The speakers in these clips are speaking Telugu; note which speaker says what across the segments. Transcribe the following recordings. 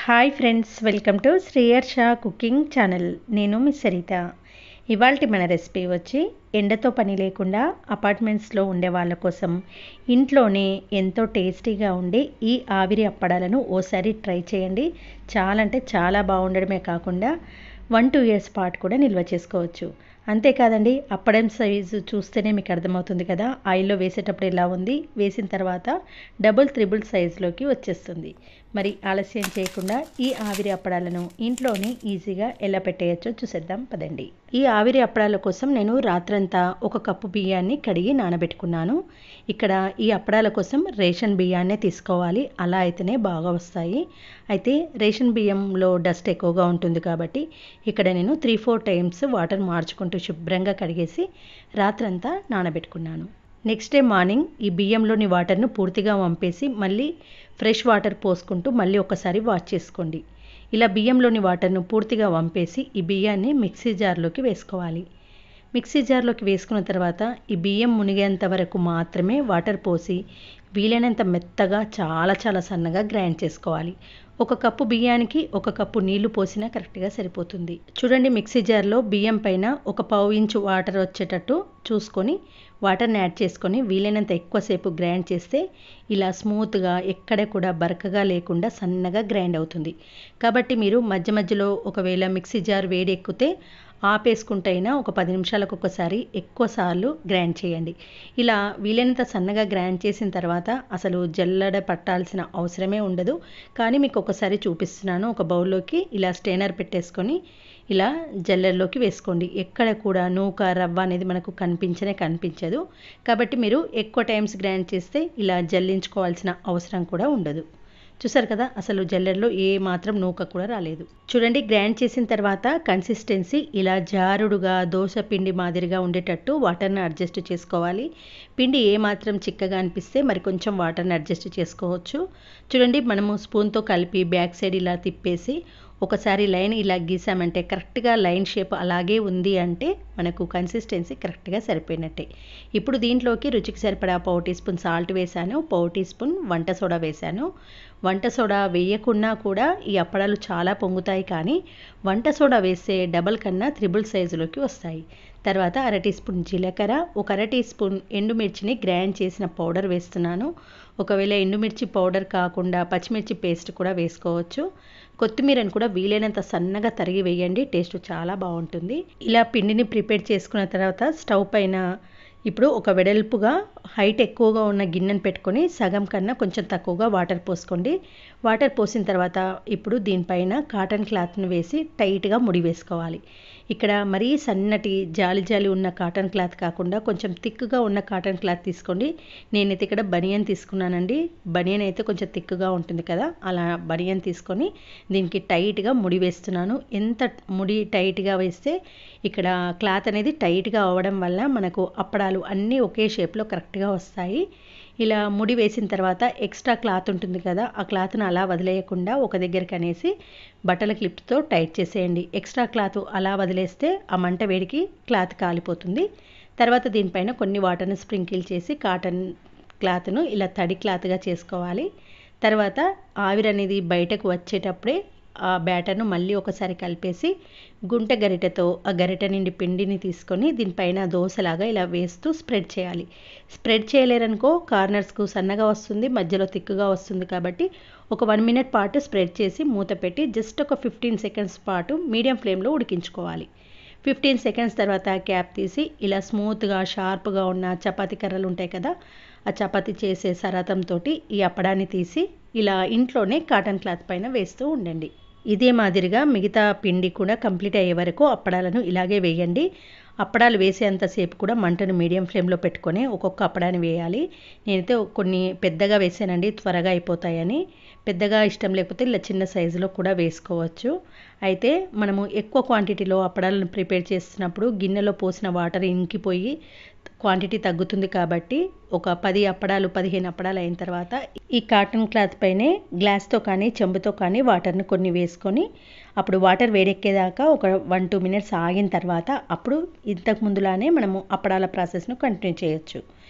Speaker 1: Hi friends, welcome to Sriyarsha cooking channel. నేను మిస్ సరిత. ఇవాల్టి మన రెసిపీ వచ్చి ఎండతో పని లేకుండా అపార్ట్మెంట్స్లో ఉండే వాళ్ళ కోసం ఇంట్లోనే ఎంతో టేస్టీగా ఉండే ఈ ఆవిరి అప్పడాలను ఓసారి ట్రై చేయండి. చాలా అంటే చాలా బాగుండడమే కాకుండా 1-2 ఇయర్స్ పాటు కూడా నిల్వ చేసుకోవచ్చు. అంతేకాదండి, అప్పడం సైజు చూస్తేనే మీకు అర్థమవుతుంది కదా, ఆయిల్లో వేసేటప్పుడు ఎలా ఉంది, వేసిన తర్వాత డబుల్ త్రిబుల్ సైజులోకి వచ్చేస్తుంది. మరి ఆలస్యం చేయకుండా ఈ ఆవిరి అప్పడాలను ఇంట్లోనే ఈజీగా ఎలా పెట్టేయచ్చో చూసేద్దాం పదండి. ఈ ఆవిరి అప్పడాల కోసం నేను రాత్రంతా 1 కప్పు బియ్యాన్ని కడిగి నానబెట్టుకున్నాను. ఇక్కడ ఈ అప్పడాల కోసం రేషన్ బియ్యాన్నే తీసుకోవాలి, అలా అయితేనే బాగా వస్తాయి. అయితే రేషన్ బియ్యంలో డస్ట్ ఎక్కువగా ఉంటుంది కాబట్టి ఇక్కడ నేను 3-4 టైమ్స్ వాటర్ మార్చుకుంటూ శుభ్రంగా కడిగేసి రాత్రంతా నానబెట్టుకున్నాను. నెక్స్ట్ డే మార్నింగ్ ఈ బియ్యంలోని వాటర్ను పూర్తిగా వంపేసి మళ్ళీ ఫ్రెష్ వాటర్ పోసుకుంటూ మళ్ళీ ఒకసారి వాష్ చేసుకోండి. ఇలా బియ్యంలోని వాటర్ను పూర్తిగా వంపేసి ఈ బియ్యాన్ని మిక్సీ జార్లోకి వేసుకోవాలి. మిక్సీ జార్లోకి వేసుకున్న తర్వాత ఈ బియ్యం మునిగేంత వరకు మాత్రమే వాటర్ పోసి వీలైనంత మెత్తగా చాలా చాలా సన్నగా గ్రైండ్ చేసుకోవాలి. 1 కప్పు బియ్యానికి 1 కప్పు నీళ్లు పోసినా కరెక్ట్గా సరిపోతుంది. చూడండి, మిక్సీ జార్లో బియ్యం పైన 1 ఇంచు వాటర్ వచ్చేటట్టు చూసుకొని వాటర్ని యాడ్ చేసుకొని వీలైనంత ఎక్కువసేపు గ్రైండ్ చేస్తే ఇలా స్మూత్గా ఎక్కడ కూడా బరకగా లేకుండా సన్నగా గ్రైండ్ అవుతుంది. కాబట్టి మీరు మధ్య మధ్యలో ఒకవేళ మిక్సీ జార్ వేడి ఎక్కితే ఆపేసుకుంటైనా ఒక 10 నిమిషాలకు ఒకసారి ఎక్కువసార్లు గ్రైండ్ చేయండి. ఇలా వీలైనంత సన్నగా గ్రైండ్ చేసిన తర్వాత అసలు జల్లెడ పట్టాల్సిన అవసరమే ఉండదు. కానీ మీకు ఒకసారి చూపిస్తున్నాను. ఒక బౌల్లోకి ఇలా స్టెయినర్ పెట్టేసుకొని ఇలా జల్లెడలోకి వేసుకోండి. ఎక్కడ కూడా నూక రవ్వ అనేది మనకు కనిపించదు. కాబట్టి మీరు ఎక్కువ టైమ్స్ గ్రైండ్ చేస్తే ఇలా జల్లించుకోవాల్సిన అవసరం కూడా ఉండదు. చూసారు కదా, అసలు జల్లెడలో ఏ మాత్రం నూక కూడా రాలేదు. చూడండి, గ్రైండ్ చేసిన తర్వాత కన్సిస్టెన్సీ ఇలా జారుడుగా దోశ పిండి మాదిరిగా ఉండేటట్టు వాటర్ని అడ్జస్ట్ చేసుకోవాలి. పిండి ఏ మాత్రం చిక్కగా అనిపిస్తే మరి కొంచెం వాటర్ని అడ్జస్ట్ చేసుకోవచ్చు. చూడండి, మనము స్పూన్తో కలిపి బ్యాక్ సైడ్ ఇలా తిప్పేసి ఒకసారి లైన్ ఇలా గీసామంటే కరెక్ట్గా లైన్ షేప్ అలాగే ఉంది అంటే మనకు కన్సిస్టెన్సీ కరెక్ట్గా సరిపోయినట్టే. ఇప్పుడు దీంట్లోకి రుచికి సరిపడా 1 టీ స్పూన్ సాల్ట్ వేశాను, 1 టీ స్పూన్ వంట సోడా వేశాను. వంట సోడా వేయకున్నా కూడా ఈ అప్పడాలు చాలా పొంగుతాయి, కానీ వంట సోడా వేస్తే డబల్ కన్నా త్రిబుల్ సైజులోకి వస్తాయి. తర్వాత 1/2 టీ స్పూన్ జీలకర్ర, 1/2 టీ స్పూన్ ఎండుమిర్చిని గ్రైండ్ చేసిన పౌడర్ వేస్తున్నాను. ఒకవేళ ఎండుమిర్చి పౌడర్ కాకుండా పచ్చిమిర్చి పేస్ట్ కూడా వేసుకోవచ్చు. కొత్తిమీరని కూడా వీలైనంత సన్నగా తరిగి వేయండి, టేస్ట్ చాలా బాగుంటుంది. ఇలా పిండిని ప్రిపేర్ చేసుకున్న తర్వాత స్టవ్ పైన ఇప్పుడు ఒక వెడల్పుగా హైట్ ఎక్కువగా ఉన్న గిన్నెను పెట్టుకొని సగం కన్నా కొంచెం తక్కువగా వాటర్ పోసుకోండి. వాటర్ పోసిన తర్వాత ఇప్పుడు దీనిపైన కాటన్ క్లాత్ను వేసి టైట్గా ముడి వేసుకోవాలి. ఇక్కడ మరీ సన్నటి జాలి ఉన్న కాటన్ క్లాత్ కాకుండా కొంచెం థిక్గా ఉన్న కాటన్ క్లాత్ తీసుకోండి. నేనైతే ఇక్కడ బనియన్ తీసుకున్నానండి. బనియన్ అయితే కొంచెం థిక్గా ఉంటుంది కదా, అలా బనియన్ తీసుకొని దీనికి టైట్గా ముడి వేస్తున్నాను. ఎంత ముడి టైట్గా వేస్తే ఇక్కడ క్లాత్ అనేది టైట్గా అవ్వడం వల్ల మనకు అప్పడాలు అన్నీ ఒకే షేప్లో కరెక్ట్గా వస్తాయి. ఇలా ముడి వేసిన తర్వాత ఎక్స్ట్రా క్లాత్ ఉంటుంది కదా, ఆ క్లాత్ను అలా వదిలేయకుండా ఒక దగ్గరికి అనేసి బట్టల క్లిప్తో టైట్ చేసేయండి. ఎక్స్ట్రా క్లాత్ అలా వదిలేస్తే ఆ మంట వేడికి క్లాత్ కాలిపోతుంది. తర్వాత దీనిపైన కొన్ని వాటర్ని స్ప్రింకిల్ చేసి కాటన్ క్లాత్ను ఇలా తడి క్లాత్గా చేసుకోవాలి. తర్వాత ఆవిరి అనేది బయటకు వచ్చేటప్పుడే ఆ బ్యాటర్ను మళ్ళీ ఒకసారి కలిపేసి గుంట గరిటెతో ఆ గరిటె నిండి పిండిని తీసుకొని దీనిపైన దోశలాగా ఇలా వేస్తూ స్ప్రెడ్ చేయాలి. స్ప్రెడ్ చేయలేరనుకో కార్నర్స్కు సన్నగా వస్తుంది, మధ్యలో థిక్గా వస్తుంది. కాబట్టి ఒక 1 మినిట్ పాటు స్ప్రెడ్ చేసి మూత పెట్టి జస్ట్ ఒక 15 సెకండ్స్ పాటు మీడియం ఫ్లేమ్లో ఉడికించుకోవాలి. 15 సెకండ్స్ తర్వాత క్యాప్ తీసి ఇలా స్మూత్గా షార్ప్గా ఉన్న చపాతీ కర్రలు ఉంటాయి కదా, ఆ చపాతీ చేసే సరాతంతో ఈ అప్పడాన్ని తీసి ఇలా ఇంట్లోనే కాటన్ క్లాత్ పైన వేస్తూ ఉండండి. ఇదే మాదిరిగా మిగతా పిండి కూడా కంప్లీట్ అయ్యే వరకు అప్పడాలను ఇలాగే వేయండి. అప్పడాలు వేసేంతసేపు కూడా మంటను మీడియం ఫ్లేమ్లో పెట్టుకొని ఒక్కొక్క అప్పడాన్ని వేయాలి. నేనైతే కొన్ని పెద్దగా వేసానండి, త్వరగా అయిపోతాయని. పెద్దగా ఇష్టం లేకపోతే ఇలా చిన్న సైజులో కూడా వేసుకోవచ్చు. అయితే మనము ఎక్కువ క్వాంటిటీలో అప్పడాలను ప్రిపేర్ చేస్తున్నప్పుడు గిన్నెలో పోసిన వాటర్ ఇంకిపోయి క్వాంటిటీ తగ్గుతుంది. కాబట్టి ఒక 10 అప్పడాలు 15 అప్పడాలు అయిన తర్వాత ఈ కాటన్ క్లాత్ పైనే గ్లాస్తో కానీ చెంబుతో కానీ వాటర్ని కొన్ని వేసుకొని అప్పుడు వాటర్ వేడెక్కేదాకా ఒక 1-2 మినిట్స్ ఆగిన తర్వాత అప్పుడు ఇంతకు ముందులానే మనము అప్పడాల ప్రాసెస్ను కంటిన్యూ చేయొచ్చు.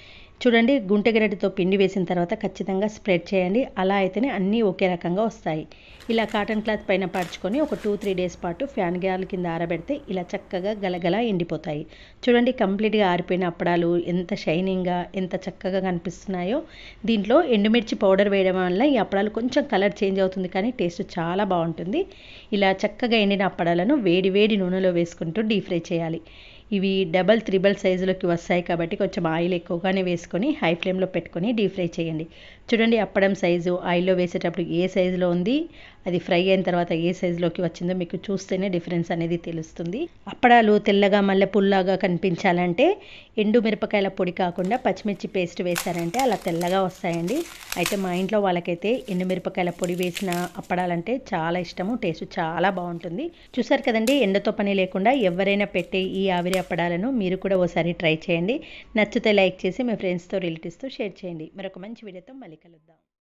Speaker 1: చూడండి, గుంటెగరిటెతో పిండి వేసిన తర్వాత ఖచ్చితంగా స్ప్రెడ్ చేయండి. అలా అయితేనే అన్నీ ఒకే రకంగా వస్తాయి. ఇలా కాటన్ క్లాత్ పైన పరుచుకొని ఒక 2-3 డేస్ పాటు ఫ్యాన్ గాలి కింద ఆరబెడితే ఇలా చక్కగా గలగల ఎండిపోతాయి. చూడండి, కంప్లీట్గా ఆరిపోయిన అప్పడాలు ఎంత షైనింగ్గా ఎంత చక్కగా కనిపిస్తున్నాయో. దీంట్లో ఎండుమిర్చి పౌడర్ వేయడం వల్ల ఈ అప్పడాలు కొంచెం కలర్ చేంజ్ అవుతుంది, కానీ టేస్ట్ చాలా బాగుంటుంది. ఇలా చక్కగా ఎండిన అప్పడాలను వేడి వేడి నూనెలో వేసుకుంటూ డీప్ ఫ్రై చేయాలి. ఇవి డబల్ త్రిబల్ సైజులోకి వస్తాయి కాబట్టి కొంచెం ఆయిల్ ఎక్కువగానే వేసుకొని హై ఫ్లేమ్లో పెట్టుకొని డీప్ ఫ్రై చేయండి. చూడండి, అప్పడం సైజు ఆయిల్లో వేసేటప్పుడు ఏ సైజులో ఉంది, అది ఫ్రై అయిన తర్వాత ఏ సైజులోకి వచ్చిందో మీకు చూస్తేనే డిఫరెన్స్ అనేది తెలుస్తుంది. అప్పడాలు తెల్లగా మల్లె పుల్లాగా కనిపించాలంటే ఎండు మిరపకాయల పొడి కాకుండా పచ్చిమిర్చి పేస్ట్ వేశారంటే అలా తెల్లగా వస్తాయండి. అయితే మా ఇంట్లో వాళ్ళకైతే ఎండు మిరపకాయల పొడి వేసిన అప్పడాలంటే చాలా ఇష్టము, టేస్ట్ చాలా బాగుంటుంది. చూసారు కదండి, ఎండతో పని లేకుండా ఎవరైనా పెట్టే ఈ ఆవిరి అప్పడాలను మీరు కూడా ఓసారి ట్రై చేయండి. నచ్చితే లైక్ చేసి మీ ఫ్రెండ్స్తో రిలేటివ్స్తో షేర్ చేయండి. మరొక మంచి వీడియోతో మళ్ళీ కలుద్దాం.